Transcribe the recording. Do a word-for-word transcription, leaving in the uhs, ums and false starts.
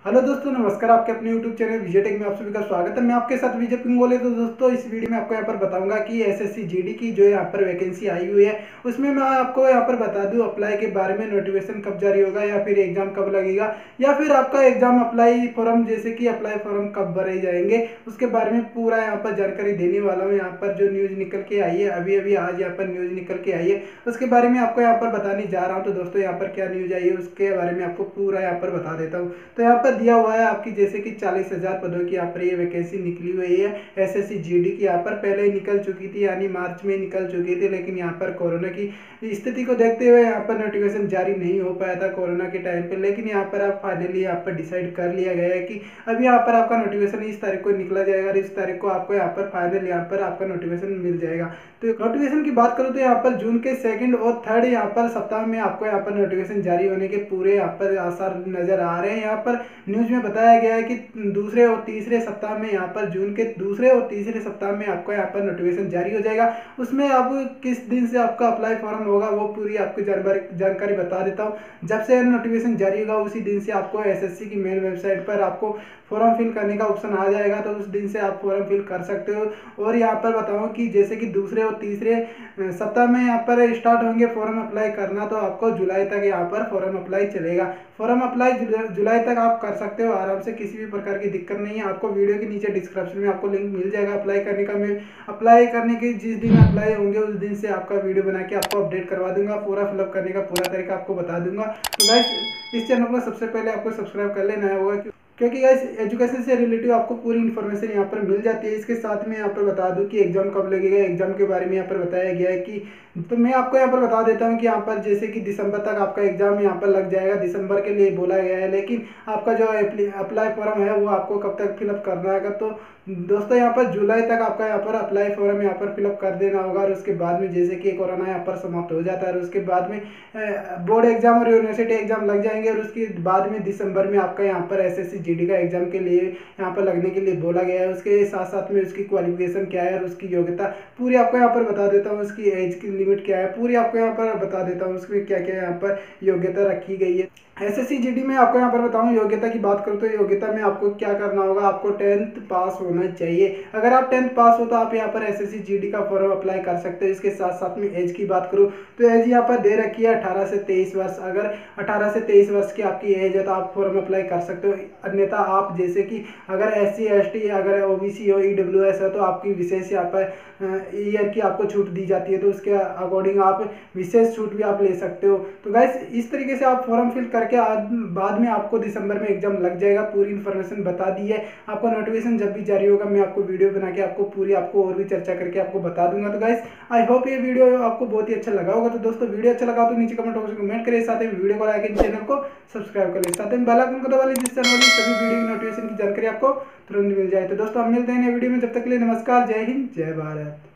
Hello दोस्तों, नमस्कार। आपके अपने यूट्यूब चैनल विजय टेक में आप सभी का स्वागत है। मैं आपके साथ विजय पिंगोले। तो दोस्तों, इस वीडियो में आपको यहाँ पर बताऊंगा कि एसएससी जीडी की जो यहाँ पर वैकेंसी आई हुई है उसमें मैं आपको यहाँ पर बता दूं अप्लाई के बारे में, नोटिफिकेशन कब जारी होगा या फिर एग्जाम कब लगेगा या फिर आपका एग्जाम अप्लाई फॉर्म जैसे कि अप्लाई फॉर्म कब भरे जाएंगे उसके बारे में पूरा यहाँ पर जानकारी देने वाला हूँ। यहाँ पर जो न्यूज़ निकल के आई है अभी अभी आज यहाँ पर न्यूज़ निकल के आई है उसके बारे में आपको यहाँ पर बताने जा रहा हूँ। तो दोस्तों, यहाँ पर क्या न्यूज़ आई है उसके बारे में आपको पूरा यहाँ पर बता देता हूँ। तो यहाँ पर दिया हुआ है आपकी जैसे कि चालीस हजार पदों की यहाँ पर ये वैकेंसी निकली हुई है एसएससी जीडी की। यहाँ पर पहले ही निकल चुकी थी, यानी मार्च में निकल चुकी थी, लेकिन यहाँ पर कोरोना की स्थिति को देखते हुए यहाँ पर नोटिफिकेशन जारी नहीं हो पाया था कोरोना के टाइम पे। लेकिन यहाँ पर आप फाइनली यहाँ पर डिसाइड कर लिया गया है कि अब यहाँ पर आपका नोटिफिकेशन इस तारीख को निकला जाएगा और इस तारीख को आपको यहाँ पर फाइनल यहाँ पर आपका नोटिफिकेशन मिल जाएगा। तो नोटिफिकेशन की बात करूँ तो यहाँ पर जून के सेकंड और थर्ड यहाँ पर सप्ताह में आपको यहाँ पर नोटिफिकेशन जारी होने के पूरे यहाँ पर आसार नजर आ रहे हैं। यहाँ पर न्यूज में बताया गया है कि दूसरे और तीसरे सप्ताह में यहाँ पर जून के दूसरे और तीसरे सप्ताह में आपको यहाँ पर नोटिफिकेशन जारी हो जाएगा। उसमें अब किस दिन से आपका अप्लाई फॉर्म होगा वो पूरी आपको जानकारी बता देता हूँ। जब से नोटिफिकेशन जारी होगा उसी दिन से आपको एसएससी की मेन वेबसाइट पर आपको फॉर्म फिल करने का ऑप्शन आ जाएगा, तो उस दिन से आप फॉर्म फिल कर सकते हो। और यहाँ पर बताऊँ कि जैसे कि दूसरे और तीसरे सप्ताह में यहाँ पर स्टार्ट होंगे फॉर्म अप्लाई करना, तो आपको जुलाई तक यहाँ पर फॉर्म अप्लाई चलेगा। फॉर्म अप्लाई जुलाई तक आप कर सकते हो आराम से, किसी भी प्रकार की दिक्कत नहीं है। आपको वीडियो के नीचे डिस्क्रिप्शन में आपको लिंक मिल जाएगा अप्लाई करने का। मैं अप्लाई करने के जिस दिन अप्लाई होंगे उस दिन से आपका वीडियो बना के आपको अपडेट करवा दूंगा, पूरा फिलअप करने का पूरा तरीका आपको बता दूंगा। तो गाइस, इस चैनल को सबसे पहले आपको सब्सक्राइब कर लेना होगा क्योंकि गाइस एजुकेशन से रिलेटिव आपको पूरी इन्फॉर्मेशन यहाँ पर मिल जाती है। इसके साथ में यहाँ पर बता दूं कि एग्जाम कब लगेगा, एग्जाम के बारे में यहाँ पर बताया गया है कि तो मैं आपको यहाँ पर बता देता हूँ कि यहाँ पर जैसे कि दिसंबर तक आपका एग्जाम यहाँ पर लग जाएगा, दिसंबर के लिए बोला गया है। लेकिन आपका जो अप्लाई फॉर्म है वो आपको कब तक फिलअप करना है, तो दोस्तों यहाँ पर जुलाई तक आपका यहाँ पर अप्लाई फॉर्म यहाँ पर फिलअप कर देना होगा। और उसके बाद में जैसे कि कोरोना यहाँ पर समाप्त हो जाता है और उसके बाद में बोर्ड एग्जाम और यूनिवर्सिटी एग्जाम लग जाएंगे और उसके बाद में दिसंबर में आपका यहाँ पर एसएससी जीडी का एग्जाम के लिए यहाँ पर लगने के लिए बोला गया है। उसके साथ साथ में उसकी क्वालिफिकेशन क्या है और उसकी योग्यता पूरी आपको यहाँ पर बता देता हूँ। उसकी एज की लिमिट क्या है पूरी आपको यहाँ पर बता देता हूँ। उसमें क्या क्या यहाँ पर योग्यता रखी गई है एसएससी जीडी में। आपको यहाँ पर बताऊँ योग्यता की बात करूँ तो योग्यता में आपको क्या करना होगा, आपको टेंथ पास होना चाहिए। अगर आप टेंथ पास हो तो आप यहाँ पर एसएससी जीडी का फॉर्म अप्लाई कर सकते हो। इसके साथ साथ में एज की बात करूँ तो एज यहाँ पर दे रखी है अठारह से तेईस वर्ष। अगर अठारह से तेईस वर्ष की आपकी एज है तो आप फॉर्म अप्लाई कर सकते हो। अन्यथा आप जैसे कि अगर एस सी एस टी अगर ओबीसी हो ईडब्ल्यू एस है तो आपकी विशेष यहाँ पर ईयर की आपको छूट दी जाती है, तो उसके अकॉर्डिंग आप विशेष छूट भी आप ले सकते हो। तो गाइस, इस तरीके से आप फॉर्म फिल करके बाद में आपको दिसंबर में एग्जाम लग जाएगा। पूरी इन्फॉर्मेशन बता दी है। आपको नोटिफिकेशन जब भी जारी होगा मैं आपको वीडियो बना के आपको पूरी आपको और भी चर्चा करके आपको बता दूंगा। तो गाइस, आई होप ये वीडियो आपको बहुत ही अच्छा लगा होगा। तो दोस्तों, वीडियो अच्छा लगा तो नीचे कमेंट बॉक्स में कमेंट करें, साथ ही वीडियो को लाइक चैनल को सब्सक्राइब कर ले, साथ ही बेल आइकन को दबा लीजिए जिससे वाली सभी वीडियो की नोटिफिकेशन की जानकारी आपको तुरंत मिल जाए। तो दोस्तों, हम मिलते हैं नए वीडियो में, जब तक के लिए नमस्कार, जय हिंद, जय भारत।